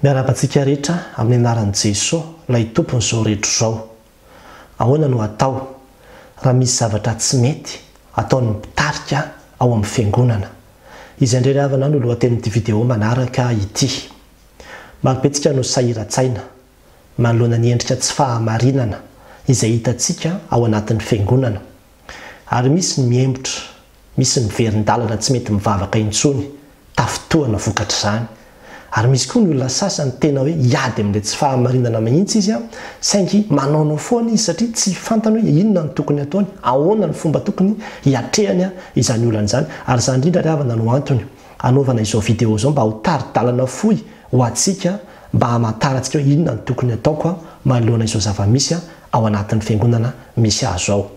Miarabantsika rehetra amin'ny anaran'i Jesosy, ilay tompony izao rehetra izao. Ahoana no atao raha misy zavatra tsy mety ataon'ny mpitarika ao amin'ny fiangonana? Izay indray havana no lohatenin'ity vidéo manaraka ity. Maropetsika no sahiran-tsaina manoloana ny endrika tsy fahamarinana izay hitantsika ao anatin'ny fiangonana. Ary misy ny miembotra, misy ny verin-dalana tsy mety mivavaka intsony, tafitohana vokatra izany. Ary misy koa ny olona sasany tena hoe hiady amin'ilay tsy fahamarinana mihitsy izy, saingy manaonao foana izy satria tsy fantany hoe inona no tokony ataony, ahoana ny fomba tokony hiatrehany izany olana izany. Ary izany indrindra ry havana no antony anaovana izao vidéo izao, mba ho tari-dalana fohy ho antsika, mba hamantarantsika hoe inona ny tokony ataoko manoloana izao zava-misy ao anatin'ny fiangonana misy azo ao.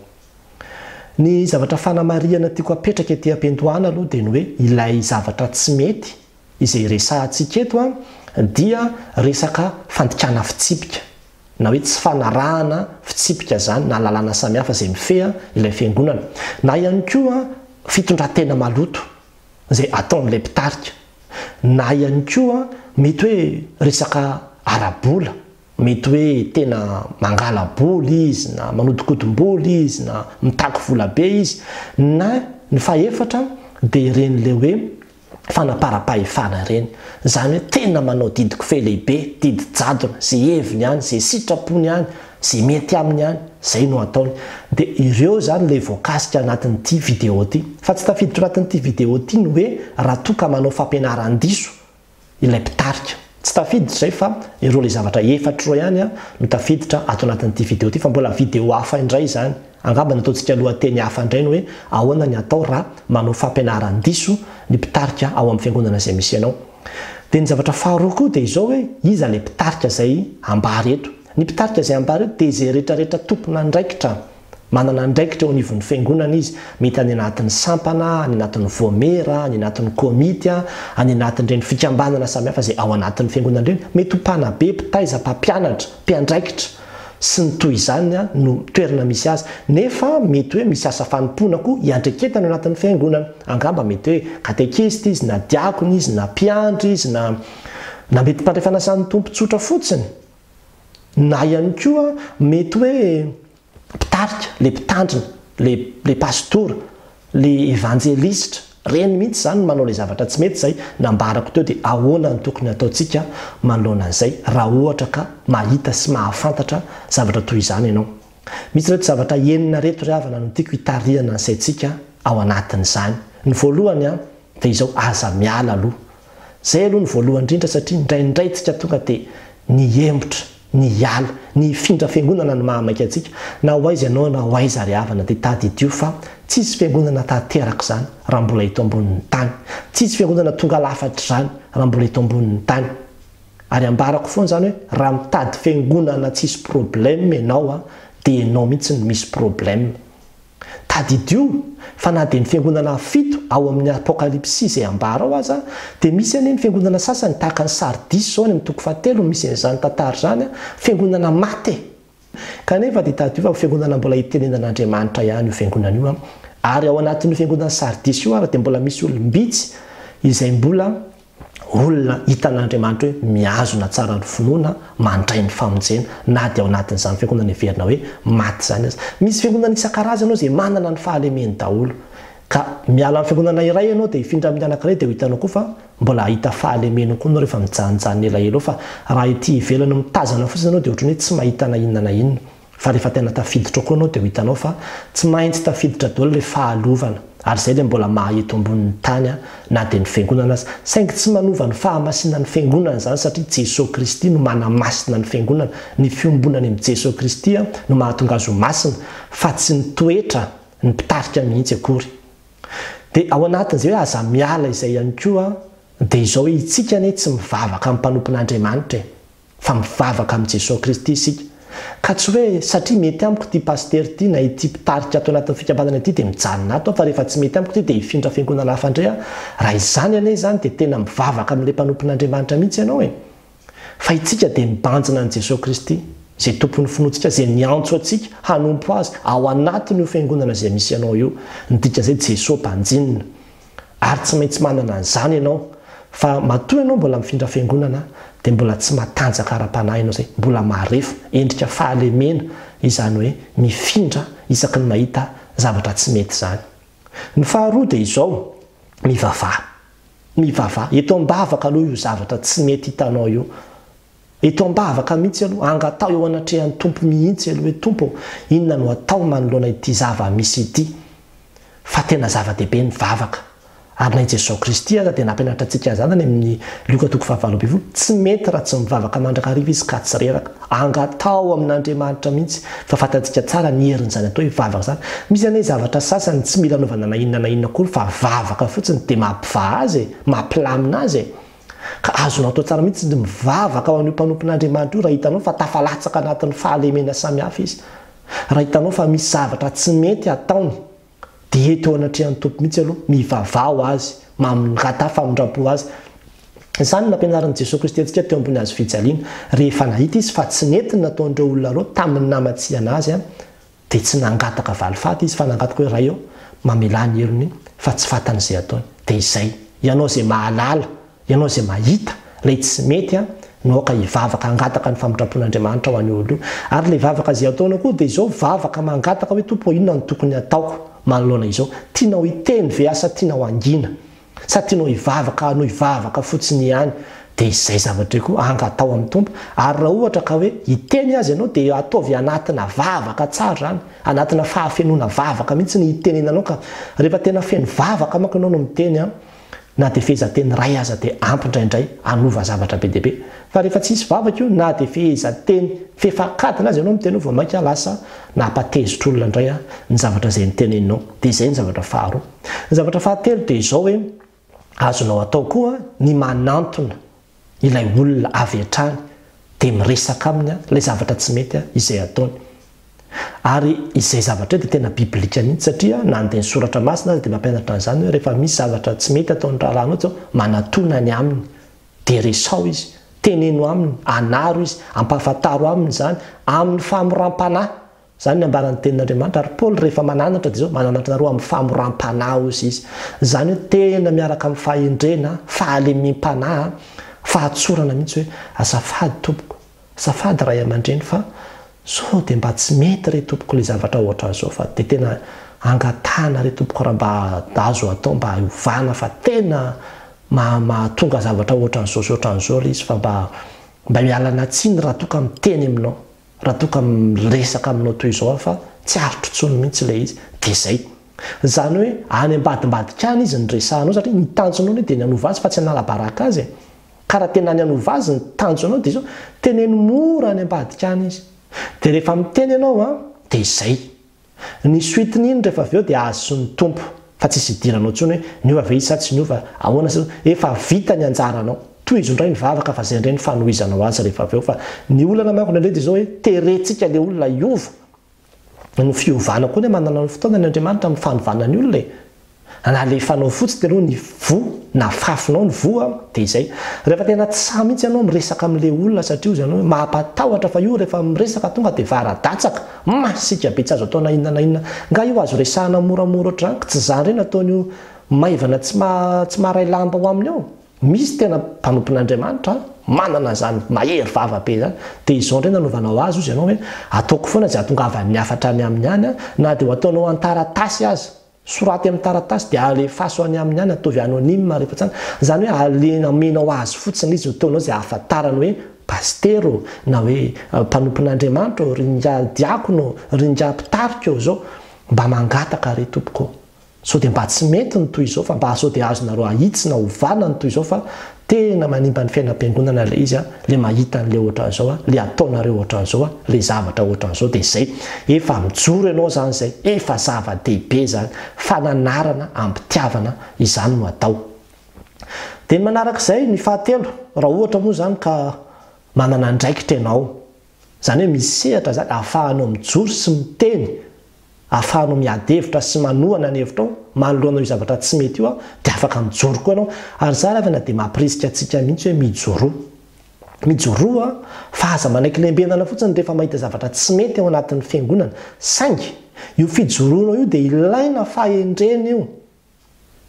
Ny zavatra fanamarihana tiako apetraka ety am-piandohana aloha dia ny hoe ilay zavatra tsy mety izay resahantsika eto dia resaka fandikana fitsipika, na hoe tsy fanarahana fitsipika zany, na lalàna samihafa izay mifeha ilay fiangonana, na ihany koa fitondran-tena maloto izay ataon'ilay mpitarika, na ihany koa mety hoe resaka arabola, mety hoe tena mangala boly izy, na manodikodim-boly izy, na mitaky volabe izy, na ny fahaefatra dia ren'ilay hoe fanaparam-pahefana ireny. Izany hoe tena manao didiko fe lehibe, didy jadona, izay heviny ihany, izay sitrapony ihany, izay mety aminy ihany, izay no ataony. Dia ireo izany ilay voakasika anatin'ity vidéo ity. Fa tsy tafiditra anatin'ity vidéo ity ny hoe raha toka manao fampianaran-diso ilay mpitarika. Tsy tafiditra izay fa ireo ilay zavatra efatra ihany no tafiditra ato anatin'ity vidéo ity, fa mbola vidéo hafa indray izany. Angamba nataontsika lohateny hafa indray ny hoe ahoana ny atao raha manao fampianaran-diso ny mpitarika ao amin'ny fiangonana izay misy ianao. Dia ny zavatra faharoa koa dia izao hoe iza ilay mpitarika izay ambary eto. Ny mpitarika izay ambary eto dia izay rehetrarehetra tompona andraikitra, manana andraikitra eo anivon'ny fiangonana izy, mety any anatin'ny sampana, any anatin'ny voamera, any anatin'ny komity, any anatin'ireny fikambanana samihafa izay ao anatin'ny fiangonana ireny, mety ho mpanabe, mpitaiza, mpampianatra, mpiandraikitra sy ny toy izany no toerana misy azy. Nefa mety hoe misy asa fanompoana koa hiandreketana ao anatin'ny fiangonana. Angamba mety hoe katekista izy, na diakona izy, na mpiandry izy, na mety mpandray fanasan'ny tompontsotra fotsiny, na ihany koa mety hoe mpitarika, le mpitandrina, le pastora, le evangelista, reny mihitsy zany manao ilay zavatra tsy mety izay. Nambarako teo dia ahoana ny tokony ataontsika manoloana an'izay raha ohatra ka mahita sy mahafantatra zavatra toy izany ianao. Misy reto zavatra enina reto ry havana no tiako hitarihana ny saintsika ao anatin'izany. Ny voalohany dia izao, aza miala aloha. Izay aloha ny voalohany indrindra, satria indraindray tsika tonga dia ny embotra, ny hiala, ny hifindra fiangonana no mahamaika antsika. Na ho aiza ianao na ho aiza ry havana dia tady idio fa tsisy fiangonana tanteraka izany raha mbola hito ambonin'ny tany. Tsisy fiangonana tonga lafatra izany raha mbola hito ambonin'ny tany. Ary ambarako foana izany hoe raha mitady fiangonana tsisy problème ianao dia ianao mihitsy no misy problème. Tady idio fa na dia ny fiangonana fito ao amin'ny apokalipsy izay ambara ao aza dia misy any ny fiangonana sasany tahaka ny Sardis zao, any amin'ny toko 7 misy an'izany tantara izany, fiangonana maty. Kanefa dia tady io fa fiangonana mbola hitenenan'Andriamanitra ihany io fiangonana io. Ary ao anatin'ny fiangonana Sardis io dia mbola misy olombitsy izay mbola olona hitan'Andriamanitra hoe mihazona tsara ny finoana, mandray ny famonjena, na dia ao anatin'izany fiangonana heverina hoe maty izany aza. Misy fiangonana isan-karazany izay manana ny fahalemeny daholo. Ka miala amin'ny fiangonana iray ianao dia hifindra amin'ny anankiray dia ho hitanao koa fa mbola hahita fahalemeny koa ianao rehefa mijanonjanona elaela fa raha ity ivelana mitazana fotsiny ianao dia ohatran'ny hoe tsy mahita na inona na inona. Fa rehefa tena tafiditra koa ianao dia ho hitanao fa tsy maintsy tafiditra daholo ilay fahalovana. Ary izay ilay mbola mahaeto ambonin'ny tany na dia ny fiangonana azy. Saingy tsy manova ny fahamasinana ny fiangonana izany, satria Jesosy Kristy no manamasina ny fiangonana. Ny fiombonany amin'ny Jesosy Kristy no mahatonga azy ho masina, fa tsy ny toetra ny mpitarika mihitsy akory. Dia ao anatin'izay hoe aza miala izay ihany koa dia izao hoe itsika anie tsy mivavaka amin'ny mpanompon'Andriamanitra fa mivavaka amin'ny Jesosy Kristy isika. Ka tsy hoe satria mety amiko ity paster ity na ity mpitarika ato anatin'ny fikambanana ity dia mijanona ato, fa rehefa tsy mety amiko ity dia hifindra fiangonana hafa indray raha izany anie izany dia tena mivavaka amin'ilay mpanompon'Andriamanitra mihitsy ianao e. Fa itsika dia mibanjina ny Jesosy Kristy izay tompon'ny finoantsika, izay niantso antsika hanompo azy ao anatin'io fiangonana izay misy ianao io. Ny dika izay Jesosy mpanjinina. Ary tsy maintsy manana an'izany ianao fa matoy ianao mbola mifindra fiangonana dia mbola tsy matanjaka ara-panahy ianao zay, mbola marefa endrika fahalemena izany hoe mifindra isaky ny mahita zavatra tsy mety zany. Ny faharoa dia izao, mivavaha eto ambavaka aloha io zavatra tsy mety hitanao io, eto ambavaka mihitsy aloha angatao eo anatrehan'ny tompo mihitsy aloha hoe tompo inona no atao manoloana ity zava-misy ity, fa tena zava-dehibe ny vavaka. Ary na i Jesosy Kristy aza dia nampianatra antsika zany any amin'ny Luka 7:20, tsy mety raha tsy mivavaka mandrakariva izy ka tsy reraka. Angatao amin'Andriamanitra mihitsy fa fantatsika tsara ny herin'izany atao hivavaka zany. Misy ane zavatra sasany tsy mila anaovana na inona kory fa vavaka fotsiny dia mampivaha azy, mampilamina azy. Ka azonao atao tsara mihitsy mivavaka ho an'io mpanompon'Andriamanitra io raha hitanao fa tafalatsaka anatin'ny fahalemena samihafa izy. Raha hitanao fa misy zavatra tsy mety ataony dia eto anatrehan'ny tompo mihitsy aloha mivavao azy, mamingata famindrapo azy. Izany nampianaran'i Jesosy Kristy antsika teo ambony hazo fijaliana. Rehefa nahita izy fa tsy nentiny nataon'ireo olona reo tamin'ny namatsiana azy dia tsy nangataka valifaty izy fa nangataka hoe ray eo mamela ny helony fa tsy fatan'izay ataony. Dia izay ianao izay mahalala, ianao izay mahita ilay tsy mety no ka hivavaka angataka ny famindrapon'Andriamanitra ho an'io olo io. Ary ilay vavaka izay ataona koa dia izao vavaka mangataka hoe tompo inona no tokony ataoko manoloana izao. Tianao hiteny ve asa tianao angina sa tianao hivavaka fotsiny ihany, dia izay zavatra koa angatao amin'ny tompo. Ary raha ohatra ka hoe hiteny azy ianao dia ataovy anatina vavaka tsara zany, anatina fahafenoana vavaka mihitsy ny hitenenanao. Ka rehefa tena feno vavaka manko ianao no miteny na dia fehezanteny ray aza dia ampiindraindray anova zavatra be dehibe. Fa rehefa tsisy vavaka io na dia fehezanteny fefakatina azy ianao miteny vao mainka lasa nampatezitra olona indray ny zavatra izay niteneninao. Dia izay ny zavatra faharoa. Ny zavatra fahatelo dia izao hoe azonao atao koa ny manantona ilay olona avy hatrany dia miresaka aminy ilay zavatra tsy mety izay ataony. Ary izay zavatra dia tena biblika mihitsy satria nandeha ny soratra masina azy dia mampianatra an'izany hoe rehefa misy zavatra tsy mety ataon'ny rahalanao zao manatona ny aminy dia resao izy, teneno aminy, anaro izy, ampahafantaro aminy zany amin'ny famoram-panahy. Zany ny ambaran'ny tenin'Andriamanitra. Ary Paoly rehefa mananatra dia zao mananatra nareo amin'ny famoram-panahy ozy izy. Zany hoe tena miaraka amin'ny fahendrena, fahalemem-panahy, fahatsorana mihitsy hoe azafady tompoko, azafady ray aman-dreny fa sao dia mba tsy mety re tompoko ilay zavatra ohatra zao fa dia tena angatana re tompoko raha mba azo atao mba hiovana fa tena mahatonga zavatra ohatran'izao izy fa mba mialana tsiny raha toka miteny aminao, raha toka miresaka aminao toy izao fa tsy arotro tsony mihitsy ilay izy. Dia izay zany hoe any ambadimbadika any izy nyresahanao satria ny tanjonao dia ny anova azy fa tsy hanala-baraka azy. Ka raha tena ny anova azy ny tanjonao dia izao teneno mora any ambadika any izy. Dia rehefa miteny ianao dia izay ny soitiny iny rehefa avy eo dia azon'ny tompo fa tsy hidiranao tsony hoe niova ve isa tsy niova ahoana sa efa vita ny anjaranao. Toy izy indray ny vavaka fa izay indray ny fanohizanao azy rehefa avy eo. Fa ny olana manko indray dia izao hoe terentsika ilay olona iova. Ny fiovana koa ny manana ny fotoana ny Andriamanitra amin'ny fanovana ny olona. Na alefanao fotsy dia aloha ny vo na fafinao ny vo dia izay. Rehefa tena tsy sahy mihitsy ianao miresaka amin'ilay olona satria izy ianao mampatahotra fa io rehefa miresaka tonga dia varadatsaka masika be tsy azo atao na inona na inona. Nga io azo resahana moramora ohatran'ny tsy zany ireny ataon'io maivana tsy maharay lamba ho aminy ao. Misy tena mpanompon'Andriamanitra manana zany mahery vava be zany. Dia izao indray nanaovanao azy izy ianao hoe ataoko foana izay atongavany miafatra any amin'ny any na dia ho ataonao an-taratasy azy. Soraty amin'ny taratasy dia alefaso any amin'ny any ataovy anonima rehefa tsany. Zany hoe amenao azy fotsiny izy ataonao izay ahafantarany hoe pastero na hoe mpanompon'Andriamanitra ringa diakono, ringa mpitarika zao mba mangataka re tompoko. Sao dia mba tsy mety ny toy izao fa mba sao dia azonareo ahitsina hovana ny toy izao fa tena manimba ny fiainam-piangonana ilay izy le mahita n'ilay ohatran'izao le ataonareo ohatran'izao le zavatra ohatran'izao. Dia izay efa mijoro ianao zany izay efa zava-dehibe zany fananarana ampitiavana izany no atao. Dia manarak'izay ny fahatelo raha ohatra moa zany ka manana andraikitra ianao zany hoe misy sehatra zany ahafahanao mijoro sy miteny, ahafahanao miadevitra sy manohana ny hevitrao manoloanao io zavatra tsy mety io dia afaka mijoro koa ianao. Ary zany avana dia mampirisika antsika mihitsy hoe mijoro fa aza manaiky lembenana fotsiny rehefa mahita zavatra tsy mety ao anatin'ny fiangonana. Saingy io fijoroanao io dia ilaina fahendrena io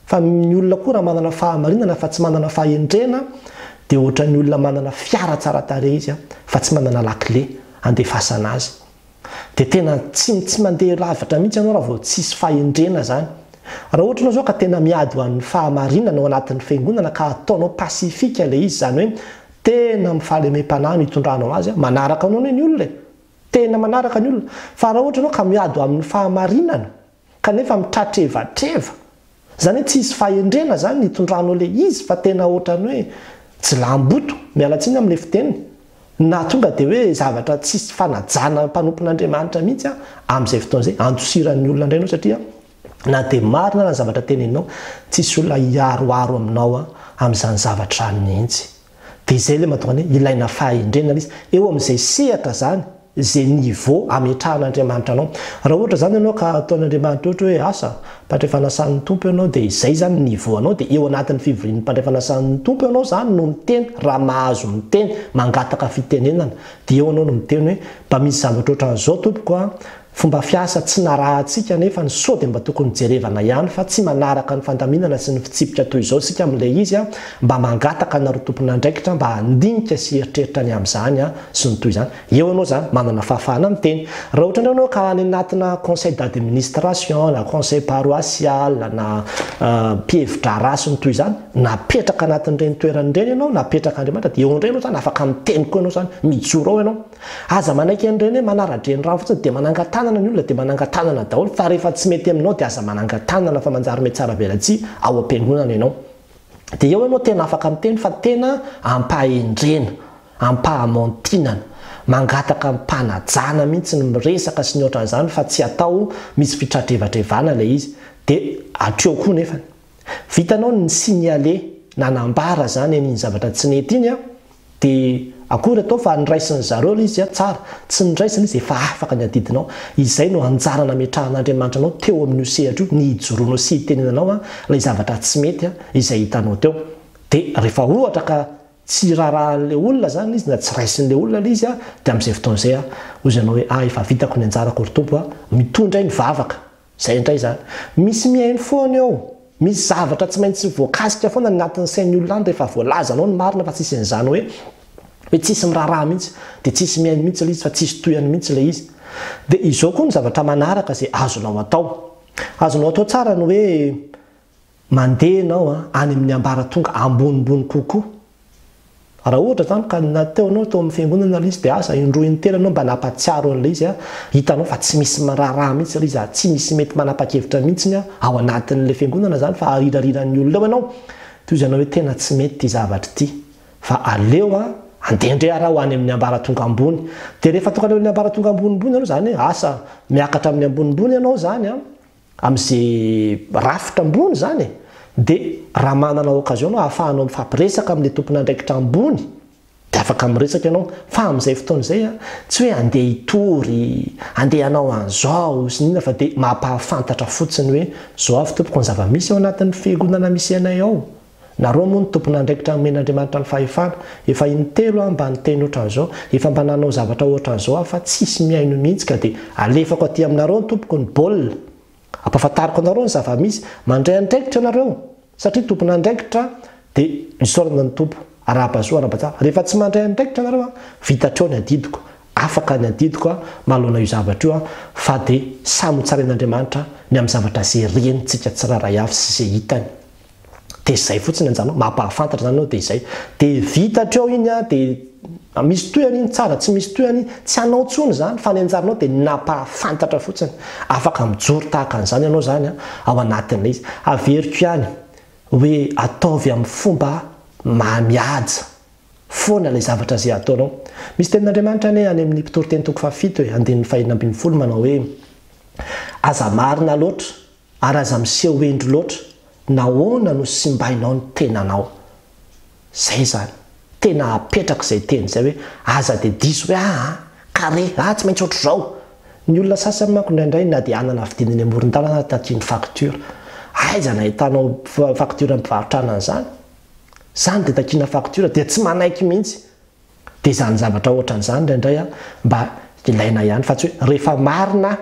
fa ny olona koa raha manana fahamarinana fa tsy manana fahendrena dia ohatra ny olona manana fiara tsara tare izy fa tsy manana lakile andefasana azy. Dia tena tsy mandeha lavitra mihitsy ianao raha vao tsisy fahendrena zany. Raha ohatra ianao zao ka tena miady ho an'ny fahamarinana ao anatin'ny fiangonana ka ataonao pasifika ilay izy, zany hoe tena mifaly amem-panahy no hitondranao azy, manaraka anao ny olona, tena manaraka ny olona. Fa raha ohatra ianao ka miady ho amin'ny fahamarinana kanefa mitratreva-treva, zany hoe tsisy fahendrena zany hitondranao ilay izy, fa tena ohatrany hoe tsy lamboto, mialatsiny amin'ilay fiteniny, na tonga dia hoe zavatra tsisy fanajana mpanompon'Andriamanitra mihitsy amin'izay fotoan'izay antosiran'ny olona indray ianao, satria na dia marina na zavatra teneninao tsisy olona hiaroaro aminao amin'izany zavatra mihitsy. Dia izay ilay mahatonga hoe ilaina fahendrena izy eo amin'izay sehatra zany, izay niveau ametrahan'Andriamanitra anao. Raha ohatra zany ianao ka ataon'Andriamanitra ohatra hoe asa mpandray fanasan'ny tompo ianao, dia izay zany niveau anao, dia eo anatin'ny fivorian'ny mpandray fanasan'ny tompo ianao zany no miteny, raha mahazo miteny mangataka fitenenana, dia eo anao no miteny hoe mba misy zavatra ohatran'izao tompoko fomba fiasa tsy narahantsika nefa ny sao dia mba tokony jerevana ihany, fa tsy manaraka ny fandaminana sy ny fitsipika toy izao sika amin'ilay izy mba mangataka nareo tompon'andraikitra mba handinika sy heritreritra ny amin'izany sy ny toy izany. Eo anao zany manana fahafahana miteny. Raha ohatra indray anao ka any anatina conseil d'administration na conseil paroissial na mpihevitra rasy ny toy izany, napetraka anatin'ireny toeran'ireny ianao, napetraka Andriamanitra, dia eo indray ianao zany afaka miteny koa ianao zany, mijoro ao ianao. Aza manaiky an'ireny hoe manara-dreny raha fotsiny dia manangatanana ny olona, dia manangatanana daholo, fa rehefa tsy mety aminao dia aza manangatanana fa manjary mety tsara velatsia ao am-piangonana ianao. Dia eo ianao tena afaka miteny, fa tena ampahendrena, ampahamontinana, mangataka mpanajana mihitsy ny miresaka sy ny ohatran'izany, fa tsy atao misy fitratreva-trevana ilay izy. Dia hatreo koa nefa vitanao ny signale nanambara zany an'iny zavatra tsy nety iny dia akory atao fa niraisiny zareo ilay izy tsara, tsy niraisiny izy efa afaka ny adidinao. Izay no anjarana metrahan'Andriamanitra anao teo amin'io sehatra io, ny hijoroanao sy hitenenanao ilay zavatra tsy mety izay hitanao teo. Dia rehefa ohatra ka tsy rarahan'ilay olona zany izy na tsy raisin'ilay olona ilay izy dia amin'izay fotoan'izay hozy ianao hoe efa vitako ny anjarako ry tompo, mitondra ny vavaka. Zay indray zany. Misy mihaino foana eo, misy zavatra tsy maintsy voakasika foana anatin'ny sain'ny olona rehefa voalazanao ny marina, fa tsisy an'izany hoe tsisy miraharaha mihitsy, dia tsisy mihaino mihitsy ilay izy, fa tsisy toyany mihitsy ilay izy. Dia izao koa ny zavatra manaraka izay azonao atao. Azonao atao tsara ny hoe mandeha ianao any amin'ny ambaratonga ambonimbony kokoa. Raha ohatra zany ka nateo anao tao amin'ny fiangonana ilay izy dia asa indroa intelo anao mba nampatsiaro an'ilay izy hitanao fa tsy misy miraharaha mihitsy ilay izy, tsy misy mety manapa-kevitra mihitsy ao anatin'ilay fiangonana zany, fa arirariran'ny olona eo ianao. Toy izany hoe tena tsy mety ity zavatra ity, fa aleo andendre ara ho any amin'ny ambaratonga ambony. Dia rehefa tonga amin'ny ambaratonga ambonimbony ianao zany asa miakatra amin'ny ambonimbony ianao zany amin'izay rafitra ambony zany, dia raha manana okazion ianao ahafahanao mifampiresaka amin'ilay tompon'andraikitra ambony dia afaka miresaka ianao. Fa amin'izay fotoan'izay tsy hoe andeha hitory, andeha hanao an'izao sy nina, fa dia mampahafantatra fotsiny hoe zao avy tompoko ny zava-misy ao anatin'ny fiangonana misy anay ao. Nareo moa ny tompon'andraikitra men'Andriamanitra ny fahefana, efa intelo mba niteny ohatran'izao, efa mba nanao zavatra ohatran'izao fa tsisy mihaino mihitsy, ka dia alefako aty aminareo ny tompoko ny baolina, ampahafantariko anareo ny zava-misy, mandray andraikitra nareo, satria tompon'andraikitra dia nisaorana ny tompo, araba-soa araba-tsara. Rehefa tsy mandray andraikitra nareo vitatreo ny adidiko, afaka ny adidiko malona io zavatra io, fa dia samy tsarain'Andriamanitra ny amin'ny zavatra izay renitsika tsiraray avy sy izay hitany. Dia izay fotsiny anjanao, mampahafantatra zany anao, dia izay. Dia vitatreo iny dia misy toyany iny tsara, tsy misy toyany tsy hanao tsony zany, fa ny anjaranao dia nampahafantatra fotsiny. Afaka mijoro tahaka an'izany ianao zany ao anatin'ilay izy. Averiko ihany hoe ataovy amin'ny fomba mahamihaja foana ilay zavatra izay ataonao. Misy tenin'Andriamanitra any amin'ny mpitoroteny toko fahafito hoe andinin'ny fahaenina ambin'ny folo manao hoe aza marina loatra ary aza miseho endro loatra, nahoana no simbainao ny tenanao. Zay zany tena apetraka izay teny izay hoe aza dia diso hoe kare tsy maintsy ohatr'izao. Ny olona sasany manko indraindray na dia anana vidin'ny amoron-dalana takiany faktura, aiza na hitanao faktura mpivarotra an'izany, zany dia takiana faktura dia tsy manaiky mihitsy. Dia izany zavatra ohatran'izany indraindray mba ilaina ihany, fa tsy hoe rehefa marina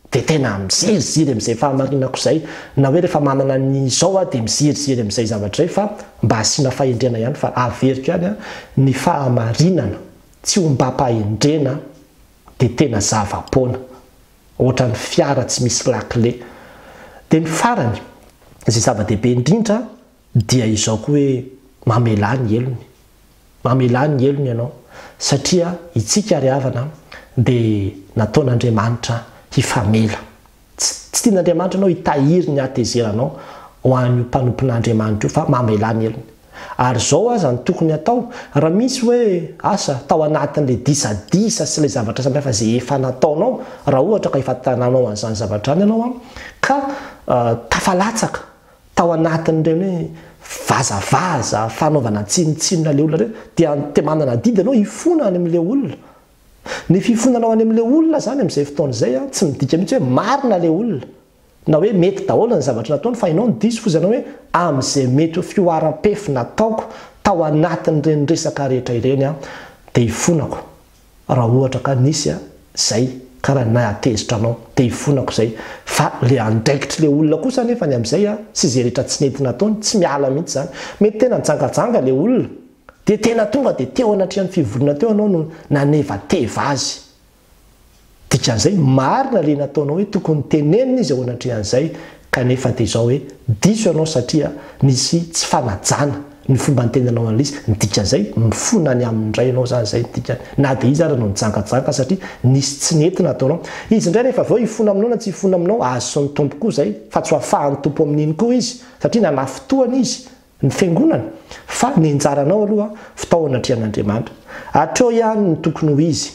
dia tena miziriziry amin'izay fahamarinako izay na hoe rehefa manana nyizao a dia miziriziry amin'izay zavatra zay fa mba hasiana fahendrena ihany fa averiko ihany a ny fahamarinana tsy hombam-pahendrena dia tena zava-poana ohatra ny fiara tsy misy lakile. Dia ny farany izay zava-dehibe indrindra dia izao koa hoe mamela ny elony, mamela ny elony ianao satria itsika ry havana dia nataon'Andriamanitra hifamela. Tsy tian'Andriamanitra anao hitahiry ny atezeranao ho an'io mpanompon'Andriamanitra io fa mamela ny elony. Ary zao aza ny tokony atao raha misy hoe asa tao anatin'ilay disadisa sy ilay zavatra samihafa izay efa nataonao, raha ohatra ka efa tananao an'izany zavatra any ianao ka tafalatsaka tao anatin'ireny hoe vazavaza fanaovana tsinotsinona le olona reo dia manana didy anao hifona any amin'ilay olona. Ny fifonanao any amin'ilay olona zany amin'izay fotoana izay tsy midika mihitsy hoe marina le olona na hoe mety daholo ny zavatra nataony fa ianao ny diso fozanao hoe amin'izay mety ho fioaram-pefy nataoko tao anatin'ireny resaka rehetra ireny dia hifonako raha ohatra ka nisy zay karaha natezitra anao dia hifonako zay fa le andraikitry le olona kosa nefa ny amin'izay sy izay rehetra tsy nentina ataony tsy miala mihitsy zany. Mety tena njangajanga le olona dia tena tonga dia teo anatrehan'ny fivolona teo anao no naneva teva azy. Dikan'izay marina le nataonao hoe tokony tenenina izy ao anatrehan'izay kanefa dia izao hoe diso ianao satria nisy tsy fanajana ny fomba nitenanao an'izy. Dikan'izay mifona ny amin'indray ianao zany zay dikany na dia izy ary no njangajanga satria nisy tsy nentina ataonao. Izy indray rehefa aveo hifona aminao na tsy hifona aminao azo ny tompo koa zay fa tsy ho afahan'ny tompo amin'iny koa izy satria nanafotoana izy ny fiangonana fa ny anjaranao aloha fitao anatrehan'Andriamanitra. Hatreo ihany ny tokony ho izy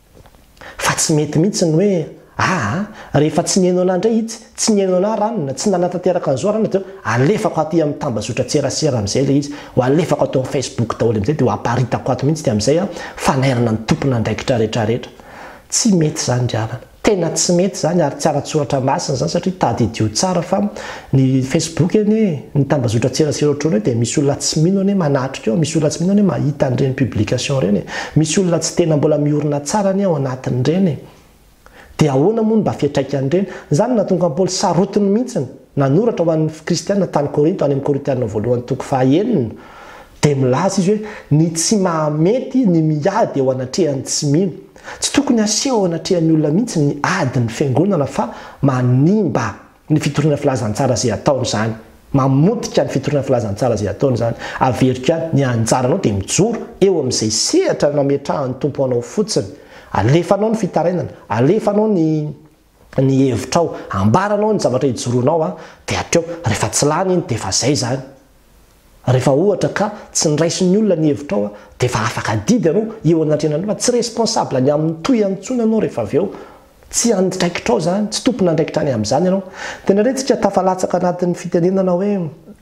fa tsy mety mihitsy ny hoe rehefa tsy nihainao ana indray itsy tsy nihainao ana ranona tsy nanatanteraka an'izao ranona dia alefako aty amin'ny tambazotra tserasera amin'izay le izy ho alefako atao amin'ny Facebook daholo amin'izay dia ho aparitako ato mihitsy dia amin'izay fanairana ny tompona andraikitra rehetrarehetra. Tsy mety zany dravana, tena tsy mety zany ary tsy ara-tsoratra masina zany satria tadidio tsara fa ny Facebook eny ny tambazotra tserasera ohatrany dia misy olona tsy mino ane manatrika eo, misy olona tsy mino ane mahita an'ireny publication reny, misy olona tsy tena mbola miorina tsara ny ao anatin'ireny. Dia ahoana moa mba fiatraika an'ireny? Zany natonga Paoly sarotiny mihitsiny nanoratra ho an'ny kristianina tany Korinto any amin'ny Korintianina voalohany toko 9 dia milaza izy hoe ny tsy mahamety ny miady ao anatrehan'ny tsy mino. Tsy tokony aseho ao anatrehan'ny olona mihitsy ny ady ny fiangonana fa manimba ny fitoriana filazantsara izay ataony zany, mamotika ny fitoriana filazantsara izay ataony zany. Averiko ihany ny anjaranao dia mijoro eo amin'izay sehatra nametrahan'ny tompo anao fotsiny. Alefanao ny fitarainana, alefanao ny hevitrao, ambaranao ny zavatra hijoroanao dia hatreo rehefa tsy lany iny dia efa zay zany. Rehefa ohatra ka tsy niraisin'ny olona ny hevitrao dia efa afaka didy ianao eo anatrehanao fa tsy responsable ny amin'ny toy antsony ianao rehefa avy eo. Tsy andraikitrao zany, tsy tompona andraikitra any amin'izany ianao. Tena rehetra tafalatsaka anatin'ny fitenenana hoe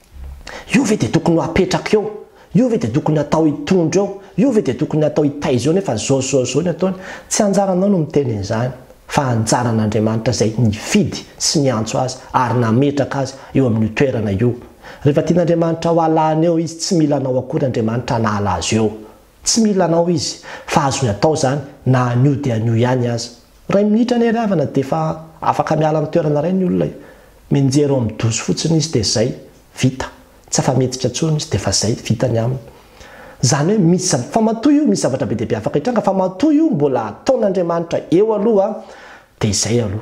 io ve dia tokony ho apetraka eo, io ve dia tokony atao hitondra eo, io ve dia tokony atao hitaiza eo nefa zao ny ataony. Tsy anjaranao no miteny izany fa anjaran'Andriamanitra izay nifidy sy niantso azy ary nametraka azy eo amin'ny toerana io. Rehefa tian'Andriamanitra ho alàna eo izy tsy mila anao akory Andriamanitra hanala azy eo, tsy mila anao izy fa azony atao zany na anio dia anio ihany azy. Ray minitra ny ravana dia efa afaka miala amin'ny toerana iray ny olona minjery ao amin'ny doso fotsiny izy dia zay vita, tsy afa-metsika intsony izy dia efa zay vita ny aminy. Zany hoe misy fa matoy io misy zavatra be dia be afaka hitranga fa matoy io mbola ataon'Andriamanitra eo aloha dia izay aloha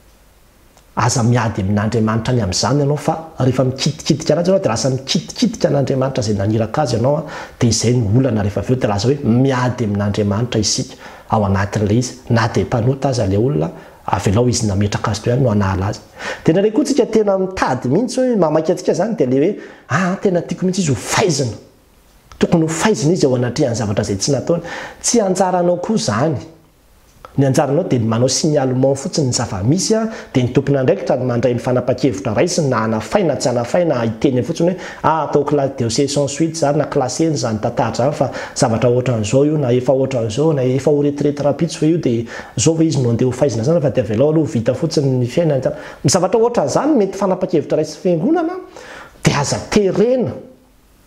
aza miady amin'Andriamanitra ny amin'izany ianao fa rehefa mikitikitika anazy ianao dia lasa mikitikitika an'Andriamanitra izay naniraka azy ianao dia izay ny olana rehefa avy eo dia lasa hoe miady amin'Andriamanitra isika ao anatin'ilay izy na dia mpanota aza ilay olona avelao izy nametraka azy to ihany no hanala azy. Dia nareo koa tsika tena mitady mihitsy hoe mamaky antsika zany dia le hoe tena tiako mihitsy izy ho faizina, tokony ho faizina izy ao anatrehan'ny zavatra izay tsy nataony. Tsy anjaranao koa zany. Ny anjaranao dia manao signalement fotsiny ny zava-misy dia ny tompony andraikitra ny mandray ny fanapa-kevitra raisiny na anafaina tsy anafaina hiteny fotsiny hoe ataoko la dossier sans suite zany na classeny zany tantara zany fa zavatra ohatran'izao io na efa ohatran'izao na efa ho retraite rapitso fa io dia zao fa izy no andeha ho faizina zany fa dia avelao aloha vita fotsiny ny fiainana. Ny zavatra ohatran'izany mety fanapa-kevitra raisy fiangonana dia aza terena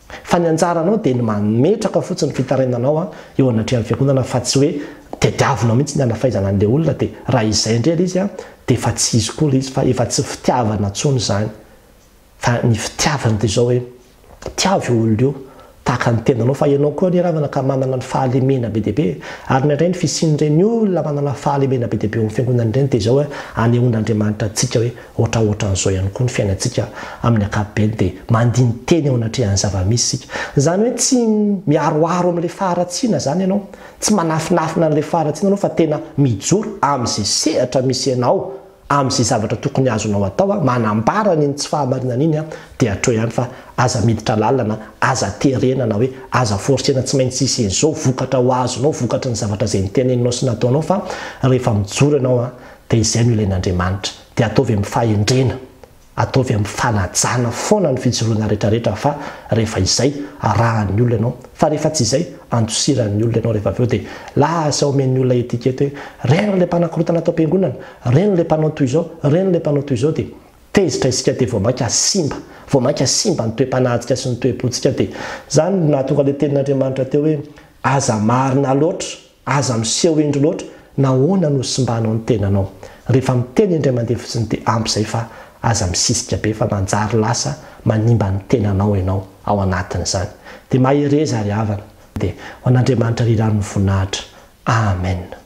fa ny anjaranao dia ny mametraka fotsiny fitarainanao eo anatrehan'ny fiangonana fa tsy hoe tediavinao mihitsy ny anafaizana an'ilay olona dia raha izay indrela izy dia efa tsy izy koa izy fa efa tsy fitiavana tsony zany fa ny fitiavana dia zao hoe tiavy olona io tahaka ny tenanao fa ianao koa niravana ka manana ny fahalemena be diabe ary ny reny fisian'ireny olona manana fahalemena be diabe amin'ny fiangonana ireny dia zao hoe anehoan'Andriamanitra antsika hoe ohatraohatran'izao ihany koa ny fiainantsika amin'ny ankapobeny dia mandiny teny ao anatrehan'ny zava-misy sika zany hoe tsy miaroaro amin'ilay faharatsiana zany ianao tsy manafinafina n'ilay faharatsiana anao fa tena mijoro amin'izay sehatra misy ianao amin'izay zavatra tokony azonao atao manambara ny tsy fahamarinana iny dia atreo ihany fa aza miditra lalana aza terenana hoe aza forsena tsy maintsy isy izao vokatra ho azonao vokatra ny zavatra izay niteneninao sy nataonao fa rehefa mijoro ianao dia izay no ilain'Andriamanitra dia ataovy amin'ny fahendrena ataovy amin'ny fanajana foana ny fijoroana rehetrarehetra fa rehefa izay arahan'ny olona ianao fa rehefa tsy izay antosiran'ny olona ianao rehefa aveo dia lasa omen'ny olona etikety hoe reny ilay mpanakorotana atao am-piangonana reny ilay mpanao toy izao reny ilay mpanao toy izao dia tezitra isika dia vao mainka simba ny toe-panahitsika sy ny toe-potsika dia zany nahatonga ilay tenin'Andriamanitra teo hoe aza marina loatra aza miseho indro loatra nahoana no simbanao ny tenanao rehefa miteny indray mandeha fotsiny dia ampy izay fa aza misisika be fa manjary lasa manimba ny tenanao ianao ao anatin'izany dia mahereza ary havana dia ho an'Andriamanitra rirano ny voninahitra amen.